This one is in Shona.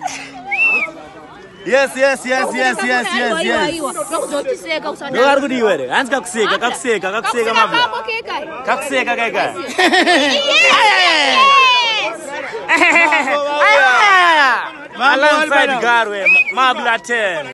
Yes. Doar ku diwe. Hans kakuseka mabla. Kakuseka kai. Alongside Garwe, mabla 10.